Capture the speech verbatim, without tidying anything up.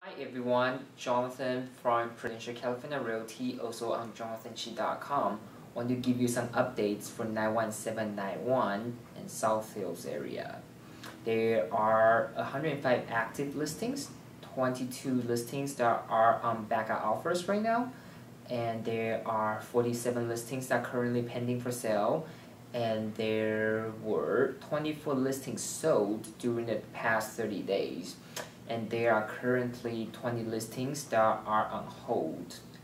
Hi everyone, Jonathan from Prudential California Realty, also on jonathan chi dot com. Want to give you some updates for nine one seven nine one in South Hills area. There are one hundred five active listings, twenty-two listings that are on backup offers right now, and there are forty-seven listings that are currently pending for sale, and there were twenty-four listings sold during the past thirty days. And there are currently twenty listings that are on hold.